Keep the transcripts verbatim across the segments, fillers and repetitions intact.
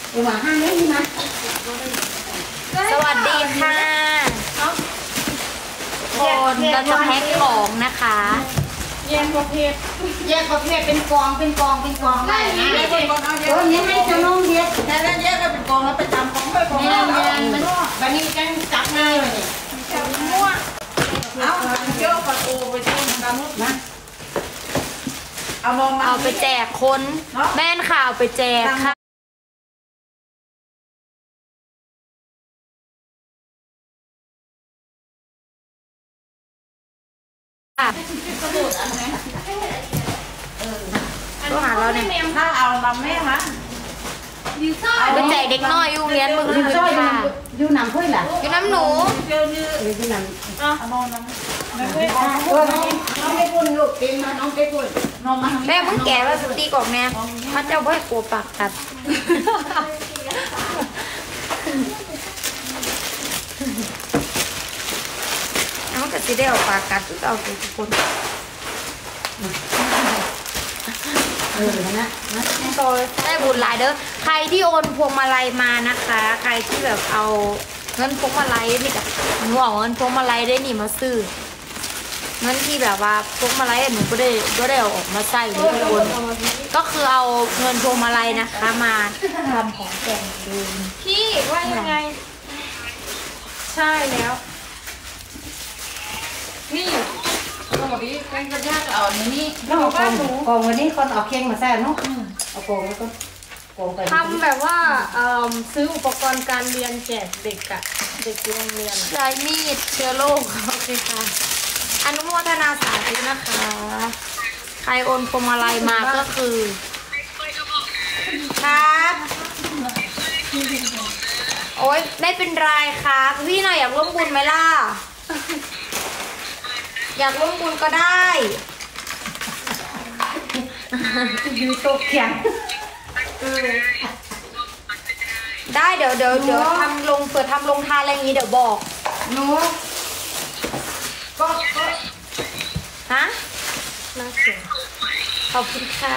อุมาห้าเนี้ยนี่นะสวัสดีค่ะคนเราจะแพ็คของนะคะแยกประเภทแยกประเภทเป็นกองเป็นกองเป็นกองได้นะตัวนี้ให้เจ้าน้องเดียดแต่แล้วแยกก็เป็นกองแล้วไปจำของไปกองแล้วมันแบบนี้กันจับง่ายเลยจับมั่วเอาเยอะประตูไปที่กำมุดนะเอาลงเอาไปแจกคนแม่นข่าวไปแจกค่ะตัวหาเราเนี่ยถ้าเอาลำแม่ฮะไปแจกเด็กน้อยอยู่เรียนมืออื่นค่ะอยู่น้ำพุ่ยล่ะอยู่น้ำหนูอยู่น้ำเอานอนน้ำไม่พุ่ยน้องไม่พุ่นลูกกินนะน้องไม่พุ่นนอนมาแม่มึงแก่แล้วสตีกอกแน่พระเจ้าบ่ให้กลัวปากกัดเอาแต่สิได้ออกปากกัดทุกเอาทุกคนเออนะนะได้บุญหลายเด้อใครที่โอนพวงมาลัยมานะคะใครที่แบบเอาเงินพวงมาลัยนี่กับหนูเอาเงินพวงมาลัยได้หนิมาซื้อเงินที่แบบว่าพวงมาลัยหนูก็ได้ก็ได้เอาออกมาใส่ทุกคนก็คือเอาเงินพวงมาลัยนะคะมาทำของแต่งเองพี่ว่ายังไงใช่แล้วนี่สวัสดีแกงกระยาเอาอันนี้แล้วเอากองกองวันนี้คนเอาเข่งมาแซ่เนาะเอากองแล้วก็กองไปทำแบบว่าซื้ออุปกรณ์การเรียนแจกเด็กอะเด็กที่โรงเรียนใช้มีดเชื้อโรคโอเคค่ะอนุโมทนาสาธุนะคะใครโอนพวงมาลัยมาก็คือครับโอ๊ยไม่เป็นไรครับพี่หน่อยอยากร่วมบุญไหมล่ะอยากร่วมบุญก็ได้มีโต๊ะเขียงได้เดี๋ยวเดี๋ยวเดี๋ยวทำลงเปิดทำลงทานอะไรอย่างนี้เดี๋ยวบอกหนูก็ก็ฮะน่าเสียขอบคุณค่ะ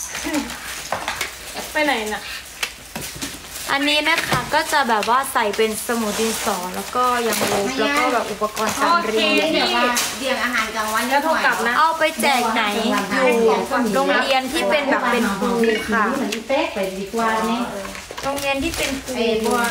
ไปไหนน่ะอันนี้นะคะก็จะแบบว่าใส่เป็นสมุดดินสอแล้วก็ยังลบแล้วก็แบบอุปกรณ์การเรียนแบบว่าเรียงอาหารกลางวันแล้วเท่ากับนะเอาไปแจกไหนอยู่โรงเรียนที่เป็นแบบเป็นครูค่ะเป๊กไปดีกว่านี่โรงเรียนที่เป็นครู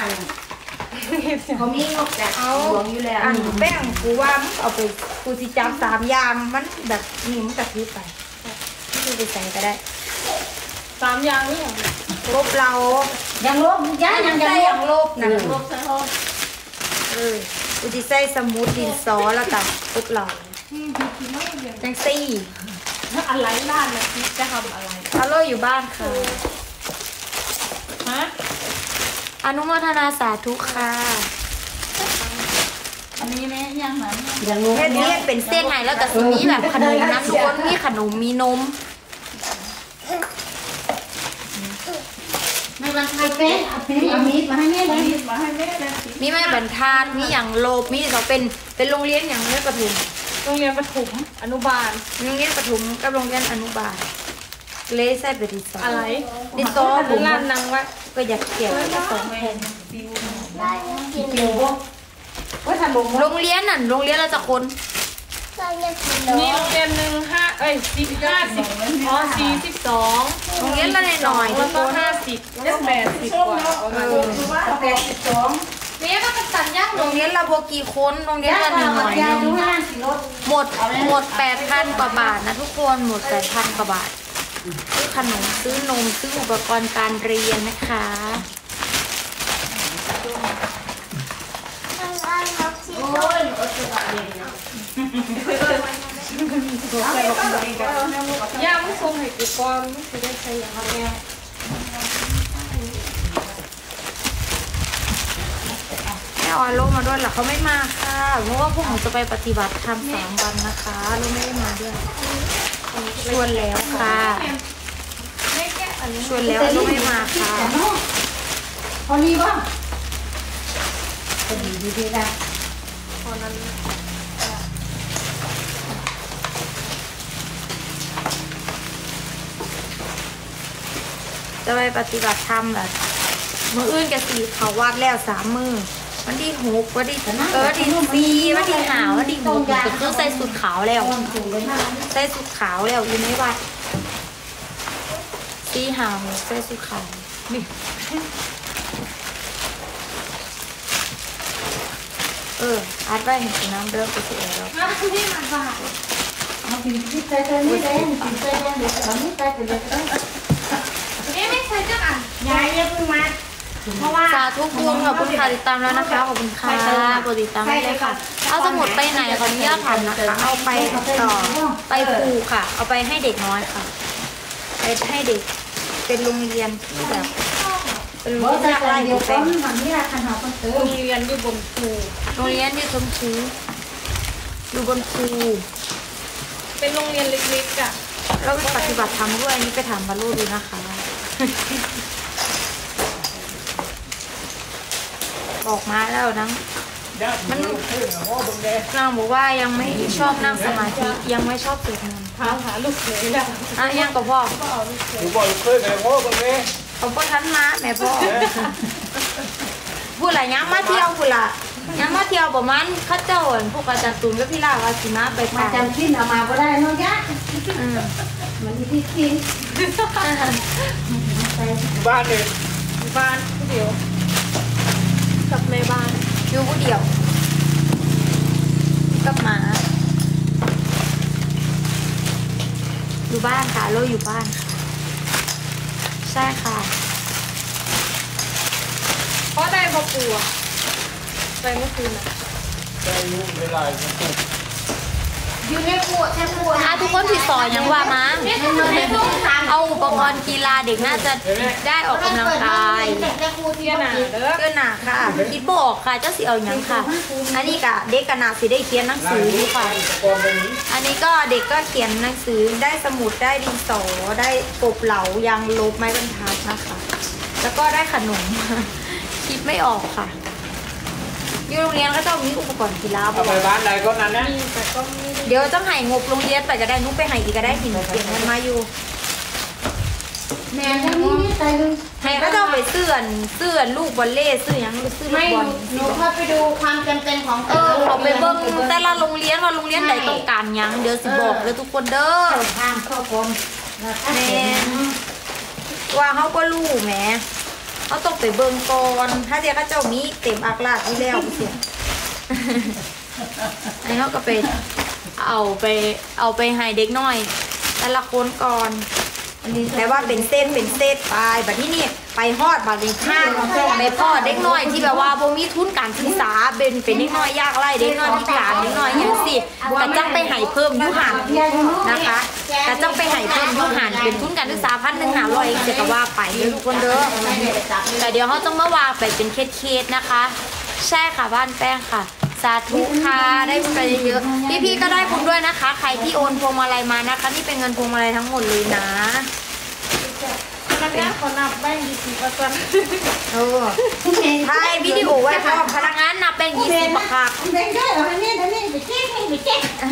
เขามีนกแต่เอาอยู่แล้วอันแป้งกูว่าเอาไปกูจิจับสามยามมันแบบนี่มันกระพริบไปที่ไปใส่ก็ได้สามอย่างนี่ลบเรายังลบย้ายยังยังยังลบนะลบใส่ห้องเออกูจะใส่สมุดดินสอแล้วกับลบเราจังซี่อะไรล่าเนี่ยจะทำอะไรฮัลโหลอยู่บ้านค่ะฮะอนุโมทนาสาธุค่ะอันนี้แม่ยังไหนยังลบแค่นี้เป็นเส้นไหนแล้วแต่สีนี้แบบขนมน้ำล้วนมีขนมมีนมไม่บรรทัดเป๊ะเอามีดมาให้แม่เลยมาให้แม่เลยมีไม่บรรทัดมีอย่างโลบมีเขาเป็นเป็นโรงเรียนอย่างเรียนประถมโรงเรียนประถมอนุบาลโรงเรียนประถมกับโรงเรียนอนุบาลเลใส่ไปดิสออะไรดิสอผมร้านนางว่าก็อยากเกี่ยวกับสองแผ่นปิวบ่ว่าทำบ่โรงเรียนน่ะโรงเรียนเราจะคนนี่โรงเรียนหนึ่งห้าเอ้ยสิบห้าสิบอ๋อสี่สิบสองโรงเรียนละหน่อยแล้วก็ห้าสิบแปดสิบกว่าประมาณแปดสิบสองเมียก็เป็นสัญญาโรงเรียนเราโบกี่คนโรงเรียนละหน่อยหมดหมดแปดพันกว่าบาทนะทุกคนหมดแปดพันกว่าบาทซื้อขนมซื้อนมซื้ออุปกรณ์การเรียนนะคะย่าไม่คงให้กูก่อนไม่ได้ใช้อย่างไรแม่ออยโลมาด้วยหรอเขาไม่มาค่ะเพราะว่าพวกหนูจะไปปฏิบัติธรรมสามวันนะคะโลไม่ได้มาด้วยชวนแล้วค่ะชวนแล้วโลไม่มาค่ะพอดีป่ะพอดีดีดีนะพอนั้นจะไปปฏิบัติธรรมแบบมืออื่นกับสีเขาวัดแล้วสามมือวันที่หกวันที่เออวันที่สี่วันที่หาวันที่หกก็คือใส่สุดขาวแล้วใส่สุดขาวแล้วอยู่ในวัดสี่หาใส่สุดขาวนี่เอออัดไว้เห็นน้ำเด้อไปสิแล้วนี่มันบาทเอากินที่ใจใจนี่แดงกินใจแดงเดี๋ยวเอานี่ใจไปเลยเออนี่ไม่ใช่จังอ่ะยายเนี่ยเพิ่งมาเพราะว่าสาธุคุณขอบคุณค่ะติดตามแล้วนะคะขอบคุณค่ะกดติดตามได้เลยค่ะเอาสมุดไปไหนขออนุญาตถามนะคะเอาไปต่อไปครูค่ะ เอาไปให้เด็กน้อยค่ะไปให้เด็กเป็นโรงเรียนที่แบบเป็นโรงบ่เรียนใจยากไร้เดียวเป็กันนทำนี่ละคันหาคนเติโรมงเรียนอยู่บนภูโรงเรียนที่ชมพูอยู่บนภูเป็นโรงเรียนเล็กๆอ่ะแล้วไปปฏิบัติธรรมด้วยอันนี้ไปถามบรรลุดูนะคะ บอกมาแล้วนะมันนางบอกว่ายังไม่ชอบนั่งสมาธิยังไม่ชอบสวดมนต์ถามหาลูกเขยแล้วอ่ะยังกับพ่อหนูบอกเคยไหนพ่อคนนี้เอาพ่อทันมาแม่พ่อพูดอะไรยังมาเที่ยวพูดละยังมาเที่ยวประมาณข้าเจ้าอ่ะพวกอาจารย์ตุนก็พี่ลาวาสิมาไปมาป่าจำชิ้นเอามาก็ได้น้องยะอืมมันที่ที่บ้านเนี่ยอยู่บ้านผู้เดียวกับแม่บ้านอยู่ผู้เดียวกับหมาอยู่บ้านค่ะโลอยู่บ้านค่ะใช่ค่ะเพราะได้พอปูอ่ะไปเมื่อคืนอ่ะได้ยุ่งเวลามันตุกอยู่ในขวดแค่ขวดอ่ะทุกคนผิดสอนยังว่ามั้งเอาอุปกรณ์กีฬาเด็กน่าจะได้ออกกำลังกายแค่ขวดเที่ยหนาเด้อเกินหนาค่ะคิดบอกค่ะเจ้าสิเอาอย่างค่ะ อันนี้กะเด็กกะนาสิได้เขียนหนังสือดีค่ะกองเป็นนี้อันนี้ก็เด็กก็เขียนหนังสือได้สมุดได้ดินสอได้กบเหลายางลบไม้บรรทัดนะคะ แล้วก็ได้ขนม คิดไม่ออกค่ะอยู่โรงเรียนก็ต้องมีอุปกรณ์กีฬาเอาไปบ้านใดก็นั้นนะมีแต่ก็ไม่ได้เดี๋ยวต้องให้งบโรงเรียนไปก็ได้นุ๊กไปให้อีกก็ได้หินเก็บเงินมาอยู่แม่ทั้งนี้นี่ใจลึงให้ก็ต้องไปเสื่อนเสื่อนลูกบอลเล่ซื้อหยังซื้อลูไม่กบอลหนูเข้าไปดูความจำเป็นของเออเขาไปเบิ่งแต่ละโรงเรียนว่าโรงเรียนไหนต้องการหยังเดี๋ยวสิบอกเลยทุกคนเด้อทางเข้ากรมแม่ว่าเขาก็รู้แหมเขาต้องไปเบิ่งก่อนถ้าเดี๋ยวเขาเจ้ามีเต็มอักลาดที่แล้วเสียไอ้เขาก็ไปเอาไปเอาไปให้เด็กน้อย แต่ละคนก่อนแต่ว่าเป็นเส้นเป็นเส้นไปแบบที่นี่ไปฮอดบัดนี้ข้างไปพ่อเด็กน้อยที่แบบว่าบ่มีทุนการศึกษาเป็นเป็นเด็กน้อยยากไร้เด็กน้อยพิการเด็กน้อยอย่างสิกระจังไปให้เพิ่มอยุหันนะคะกระจังไปให้เพิ่มอยุหันเป็นทุนการศึกษาพันหนึ่งหาร้อยเจ็ดก็ว่าไปเด้อทุกคนเด้อแต่เดี๋ยวเขาต้องมาวางไปเป็นเคสๆนะคะ ใช่ค่ะบ้านแป้งค่ะ สาธุค่ะได้บุญไปเยอะๆพี่ๆก็ได้บุญด้วยนะคะ ใครที่โอนพวงมาลัยมานะคะนี่เป็นเงินพวงมาลัยทั้งหมดเลยนะพนักงานเขานับแบ่งยี่สิบเปอร์เซ็นต์เออถ่ายวิดีโอไว้พร้อมพนักงานนับแบ่งยี่สิบค่ะแบ่งได้เหรอเนี่ยเดี๋ยวนี้ไปเจ๊ไปเจ๊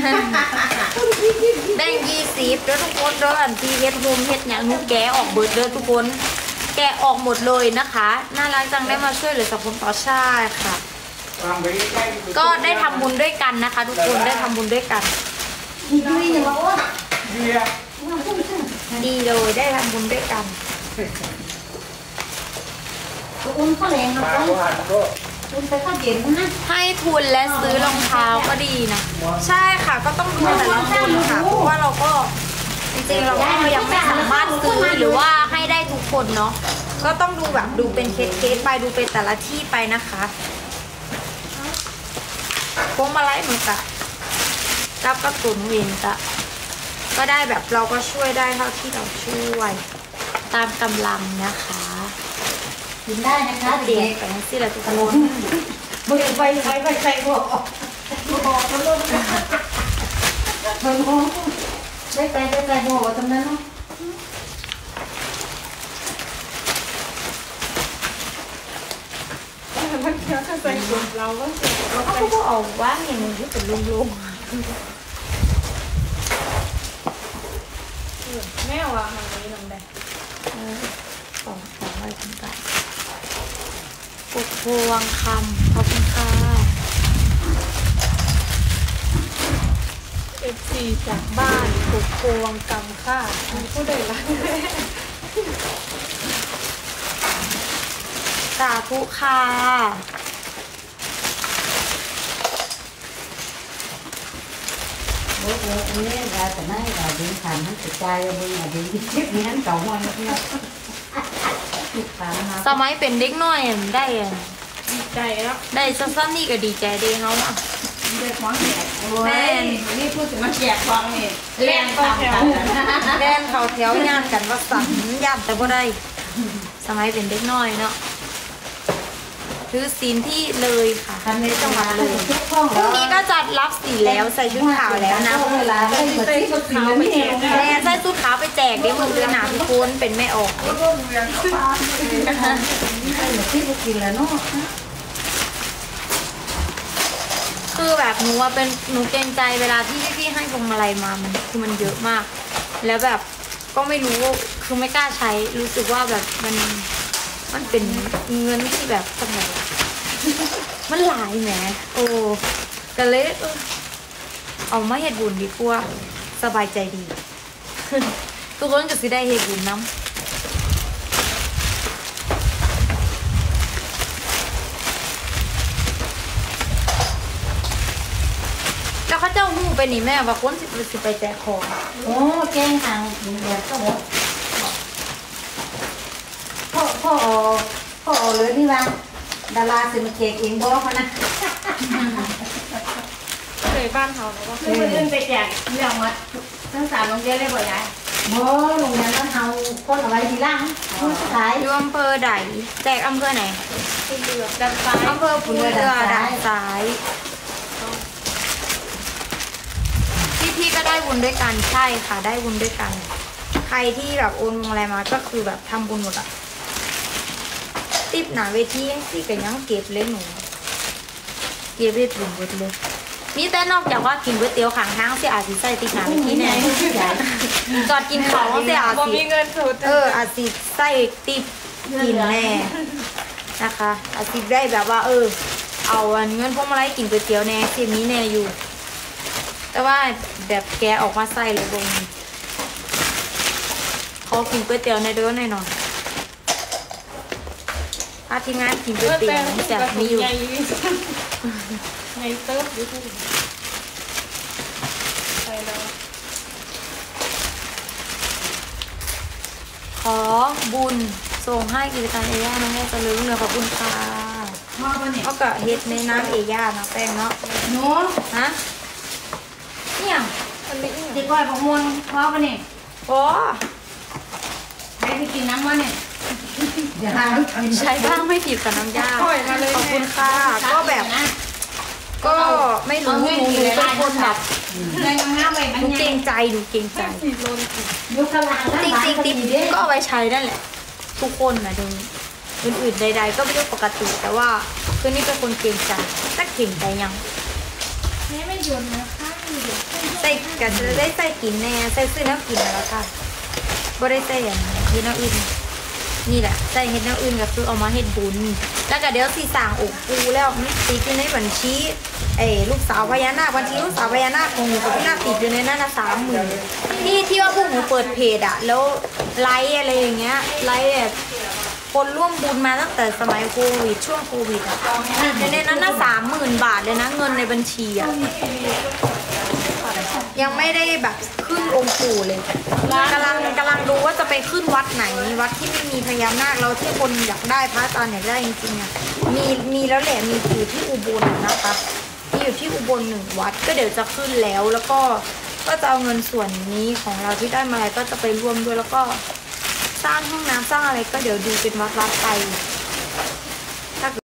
แบ่งยี่สิบเด้อทุกคนเด้ออันที่เฮ็ดโฮมเฮ็ดอย่างนู้นแกะออกเบิดเด้อทุกคน แกะออกหมดเลยนะคะน่ารักจังได้มาช่วยเหลือสังคมต่อชาติค่ะวางไปใกล้ก็ได้ทำบุญด้วยกันนะคะ ทุกคนได้ทำบุญด้วยกันดีดีอย่างว่าเบียร์ดีเลยได้ทำบุญด้วยกันอุ้มข้าวแรงมามาก่อนก็หันก็อุ้มไปข้าวเย็นนะให้ทุนและซื้อรองเท้าก็ดีนะใช่ค่ะก็ต้องดูแต่ละคนค่ะเพราะว่าเราก็จริงๆเราก็ยังไม่สามารถซื้อหรือว่าให้ได้ทุกคนเนาะก็ต้องดูแบบดูเป็นเคสๆไปดูเป็นแต่ละที่ไปนะคะพวงมาลัยเหมือนกันกับกระตุนเวนกะก็ได้แบบเราก็ช่วยได้เท่าที่เราช่วยตามกำลังนะคะกินได้นะคะเด็เด็กกไปทั้งสิ้นเลยทุกคนมึงไปไปไปใส่หัวบอกเขาลูกมึงมึงได้ไปไปใส่หัวตรงนั้นเนาะมันเที่ยวกันใส่กลุ่มเราก็เสร็จเราเขาไปก็เอาว่างอย่างนี้ที่เป็นลุงแม่ว่าทางนี้ลำแดงๆเออสองสองร้อยถึงกันปุกพวงคำขอบคุณค่ะเอฟซีจากบ้านปลูกพวงกำค่ะมีผู้ใดรักแม่สาธุค่ะโอ้โหอันนี้เราแต่ไม่เราดึงผ่านทั้งจิตใจเราดึงเราดึงที่ชิปนี้นั้นเก่ามาเนี่ยติดผ่านมาสมัยเป็นเด็กน้อยอะได้อะดีใจแล้วได้สั้นๆนี่ก็ดีใจเด้เขาอะเด็กของแจกโอ้ยนี่พูดถึงมาแจกของนี่เล่นตามกันแล่นเขาแถวย่านกันว่าสั่นย่านแต่บ่ได้ สมัยเป็นเด็กน้อยเนาะถือศีลที่เลยค่ะทำในจังหวัดเลยทุกห้องพรุ่งนี้ก็จะรับศีลแล้วใส่ชุดขาวแล้วนะเวลาได้หมดที่สุดสีแล้วไม่เองแม่ใส่ชุดขาวไปแจกเดี๋ยวมือเดือนหนาพี่คุณเป็นแม่ออกที่สุดสีแล้วเนาะคือแบบหนูว่าเป็นหนูเกรงใจเวลาที่พี่ๆให้พวงมาลัยมามันคือมันเยอะมาก แล้วแบบก็ไม่รู้คือไม่กล้าใช้รู้สึกว่าแบบมันมันเป็นเงินที่แบบทำไงอะมันหลายแหมโอ้ก็เลยเออเอามาเฮ็ดบุญดีกว่าสบายใจดี ทุกคนก็สิได้เฮ็ดบุญน้ำแล้วเขาเจ้าหูไปนี่แม่ว่าคนสิสิไปแจกของโอ้แกงทางแบบก็บอกพ่อพ่อพ่อเลยนี่ว่าดาราสิมาเค้กเองบอกเขานะเคยบ้านเขาแล้วว่าคือคนอื่นไปแจกเรื่องวัดทั้งสามโรงเรียนเลยบ่ยายบ่โรงเรียนนั้นเอาคนเอาไว้ทีหล่างคนสุดท้ายอยู่อำเภอใดแจกอำเภอไหนคุณเดือกดันซ้ายอำเภอภูเรือด่านซ้ายพี่พี่ก็ได้บุญด้วยกันใช่ค่ะได้บุญด้วยกัน ใครที่แบบโอนอะไรมาก็คือแบบทำบุญหมดอะติบหนาเวทีสิก็ยังเก็บเลยหนูเก็บเวทบุญหมดเลยมีแต่นอกจากว่ากินก๋วยเตี๋ยวขางทางเสียอาจสิใส่ติบหนาเวทีแน่จอดกินของเสียอาจบ่สิมีเงินสุดเอออาจสิใส่ติบกินแน่นะคะอาจสิได้แบบว่า เออ เอาอันเงินพวกมาไล่กินก๋วยเตี๋ยวแน่สิมีแน่อยู่ แต่ว่าแบบแกออกมาใส่เลยบงขอกินก๋วยเตี๋ยวในเด้อหน่อยหน่อยถ้าทีมงานกินก๋วยเตี๋ยวนี่จะมีอยู่ใหญ่ในเติร์ฟอยู่ทุกไปแล้วขอบุญส่งให้กิจการเอย่านะแม่จะลืมเลยขอบคุณค่ะพ่อปะเนี่ยเขาก็เฮ็ดในน้ำเอย่านะแป้งเนาะหนูฮะเนี่ยมันไม่อีกตีก้อยผักม่วงพ่อปะเนี่ยโอ้ใครไปกินน้ำวะเนี่ยเดี๋ยวหาใช้บ้างไม่ผิดกับน้ำยาปล่อยมาเลยขอบคุณค่ะก็แบบนะก็ไม่รู้หนูหนูเป็นคนแบบเงินงามๆไปหมันนูยัเกรงงใจหนูเกรงใจสี่โลนยุคลางจริงจริงจริงก็เอาไว้ใช้นั่นแหละ ทุกคนนะดูอื่นๆใด ๆ ก็ไม่ได้ปกติแต่ว่าคือนี่เป็นคนเกรงใจถ้าเกรงใจยังแม่ไม่ยนนะคะมีเด็กใส่ก็จะได้ใส่กินแน่ใส่ซื้อน้ำกินแล้วค่ะบ่ได้ใส่อย่างเฮ็ดน้ำอื่นนี่แหละใส่เฮ็ดน้ำอื่นก็คือเอามาเฮ็ดบุญแล้วก็เดี๋ยวสิสั่งอกปูแล้วมันติดอยู่ในบัญชีเอ้ลูกสาวพญานาคบัญชีลูกสาวพญานาคของหนูกับพี่นาคติดอยู่ในนั้นนะสามหมื่นที่ที่ว่าพวกหนูเปิดเพจอะแล้วไลฟ์อะไรอย่างเงี้ยไลฟ์แบบคนร่วมบุญมาตั้งแต่สมัยโควิดช่วงโควิดอะในนั้นน่ะสามหมื่นบาทเลยนะเงินในบัญชีอะยังไม่ได้แบบขึ้นองค์ปู่เลยกำลังกำลังดูว่าจะไปขึ้นวัดไหนวัดที่ไม่มีพญานาคแล้วที่คนอยากได้พระอาจารย์อยากได้จริงๆอะมีมีแล้วแหละมีอยู่ที่อุบลนะคะมีอยู่ที่อุบลหนึ่งวัดก็เดี๋ยวจะขึ้นแล้วแล้วก็ก็จะเอาเงินส่วนนี้ของเราที่ได้มาก็จะไปรวมด้วยแล้วก็สร้างห้องน้ำสร้างอะไรก็เดี๋ยวดูเป็นวัดวัดไป